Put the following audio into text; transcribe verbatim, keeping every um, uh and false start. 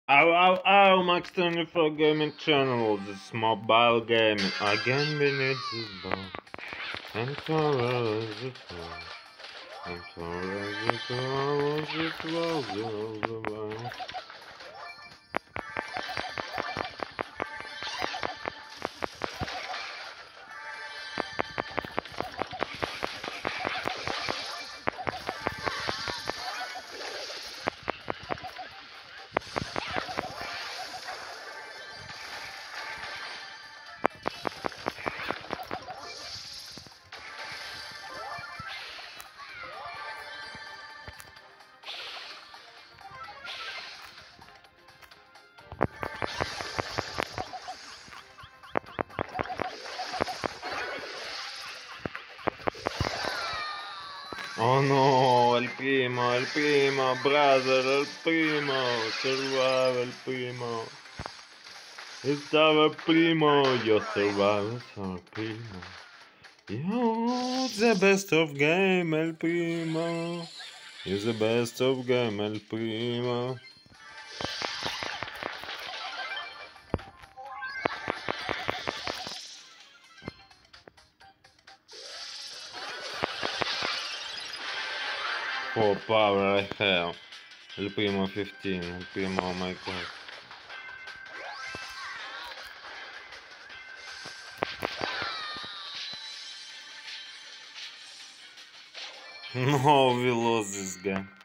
Ow, ow, ow, Max twenty-four Gaming Channel, this mobile game. Again we need this ball. And for us it was. And for us it was, it was all the way. Oh no, El Primo, El Primo, brother, El Primo, survive El Primo. It's our Primo, your survive, it's our Primo. You're the best of game, El Primo. You're the best of game, El Primo. For power I have. El Primo fifteen, El Primo, oh my god. No, we lost this game.